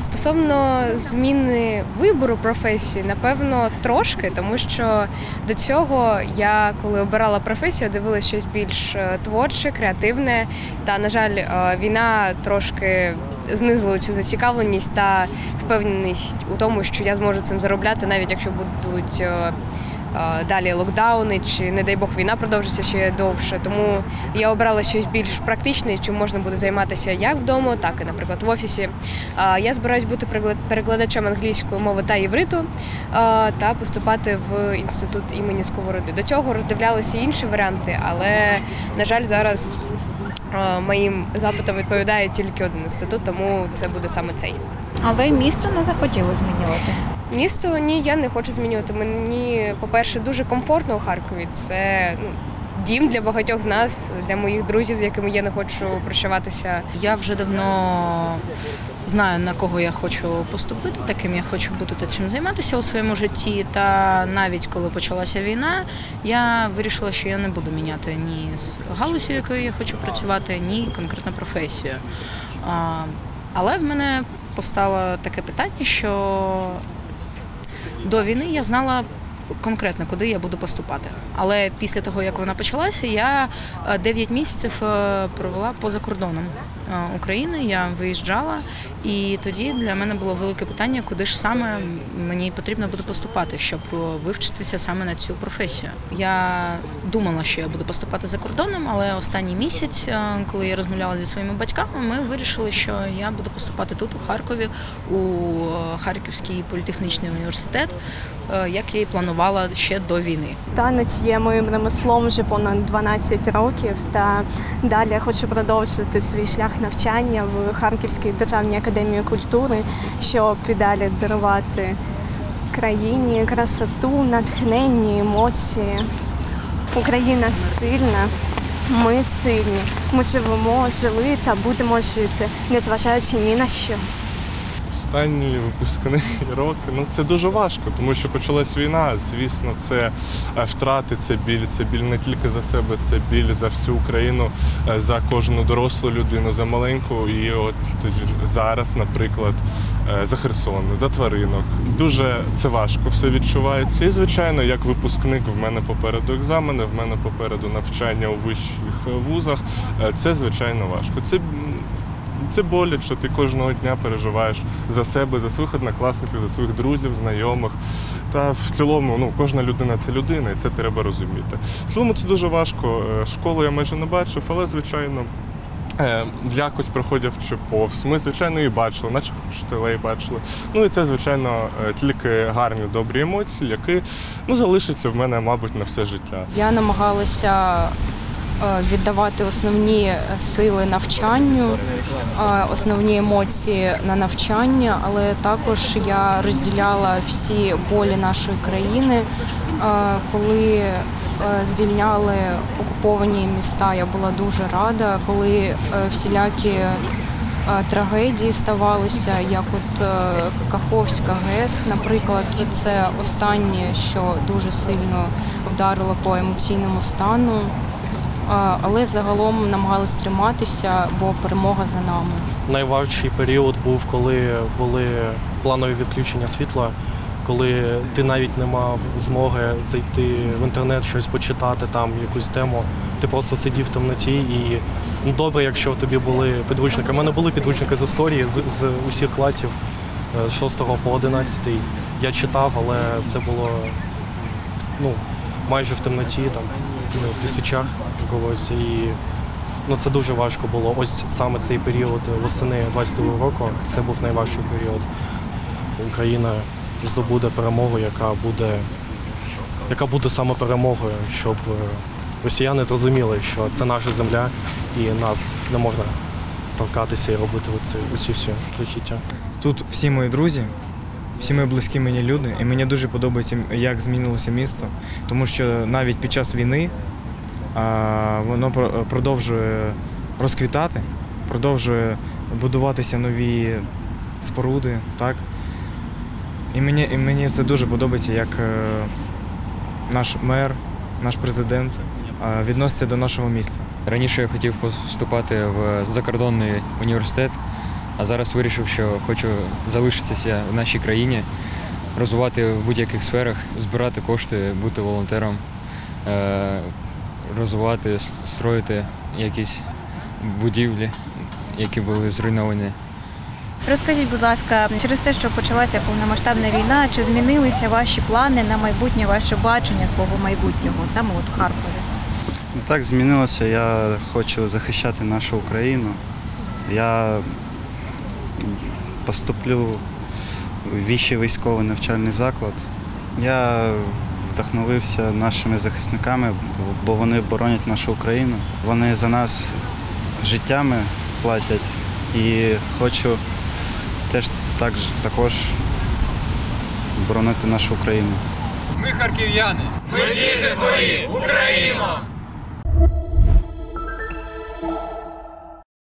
Стосовно зміни вибору професії, напевно, трошки, тому що до цього я, коли обирала професію, дивилася щось більш творче, креативне. Та, на жаль, війна трошки знизила цю зацікавленість та впевненість у тому, що я зможу цим заробляти, навіть якщо будуть далі локдауни, чи, не дай Бог, війна продовжиться ще довше. Тому я обрала щось більш практичне, чим можна буде займатися як вдома, так і, наприклад, в офісі. Я збираюсь бути перекладачем англійської мови та івриту та поступати в інститут імені Сковороди. До цього роздивлялися інші варіанти, але, на жаль, зараз моїм запитам відповідає тільки один інститут, тому це буде саме цей. Але місто не захотіло змінювати? Місто ні, я не хочу змінювати. Мені, по-перше, дуже комфортно у Харкові. Це дім для багатьох з нас, для моїх друзів, з якими я не хочу прощаватися. Я вже давно знаю, на кого я хочу поступити, таким я хочу бути та чим займатися у своєму житті. Та навіть коли почалася війна, я вирішила, що я не буду міняти ні з галузю, якою я хочу працювати, ні конкретно професію. Але в мене постало таке питання, що до війни я знала конкретно, куди я буду поступати. Але після того, як вона почалася, я 9 місяців провела поза кордоном України, я виїжджала, і тоді для мене було велике питання, куди ж саме мені потрібно буде поступати, щоб вивчитися саме на цю професію. Я думала, що я буду поступати за кордоном, але останній місяць, коли я розмовляла зі своїми батьками, ми вирішили, що я буду поступати тут, у Харкові, у Харківський політехнічний університет, як я і планувала ще до війни. Танець є моїм ремеслом вже понад 12 років, та далі я хочу продовжити свій шлях навчання в Харківській державній академії культури, щоб і далі дарувати країні красоту, натхнення, емоції. Україна сильна, ми сильні, ми живемо, жили та будемо жити, незважаючи ні на що. Останні випускні роки, це дуже важко, тому що почалась війна, звісно, це втрати, це біль не тільки за себе, це біль за всю Україну, за кожну дорослу людину, за маленьку. І от зараз, наприклад, за Херсон, за тваринок. Дуже це важко все відчувається. І, звичайно, як випускник, в мене попереду екзамени, в мене попереду навчання у вищих вузах. Це, звичайно, важко. Це боляче, ти кожного дня переживаєш за себе, за своїх однокласників, за своїх друзів, знайомих. Та в цілому, кожна людина – це людина, і це треба розуміти. В цілому це дуже важко. Школу я майже не бачив, але, звичайно, якось проходячи повз. Ми, звичайно, і бачили, наче вчителей бачили. І це, звичайно, тільки гарні, добрі емоції, які залишаться в мене, мабуть, на все життя. Я намагалася віддавати основні сили навчанню, основні емоції на навчання, але також я розділяла всі болі нашої країни. Коли звільняли окуповані міста, я була дуже рада, коли всілякі трагедії ставалися, як от Каховська ГЕС, наприклад, це останнє, що дуже сильно вдарило по емоційному стану. Але загалом намагалися триматися, бо перемога за нами. Найважчий період був, коли були планові відключення світла, коли ти навіть не мав змоги зайти в інтернет, щось почитати, там якусь тему. Ти просто сидів в темноті і добре, якщо в тобі були підручники. У мене були підручники з історії з усіх класів, з 6 по 11. Я читав, але це було майже в темноті, при свічах. І це дуже важко було. Ось саме цей період восени 22-го року, це був найважчий період. Україна здобуде перемогу, яка буде саме перемогою, щоб росіяни зрозуміли, що це наша земля і нас не можна торкатися і робити оці всі жахіття. Тут всі мої друзі, всі мої близькі мені люди, і мені дуже подобається, як змінилося місто, тому що навіть під час війни воно продовжує розквітати, продовжує будуватися нові споруди, так? І мені це дуже подобається, як наш мер, наш президент відноситься до нашого міста. Раніше я хотів поступати в закордонний університет, А зараз вирішив, що хочу залишитися в нашій країні, розвивати в будь-яких сферах, збирати кошти, бути волонтером, розвивати, строїти якісь будівлі, які були зруйновані. Розкажіть, будь ласка, через те, що почалася повномасштабна війна, чи змінилися ваші плани на майбутнє, ваше бачення свого майбутнього, саме от в Харкові? Так, змінилося. Я хочу захищати нашу Україну. Я поступлю в вищий військовий навчальний заклад. Я вдохновився нашими захисниками, бо вони боронять нашу Україну. Вони за нас життями платять і хочу також боронити нашу Україну. Ми харків'яни. Ми діти твої, Україно!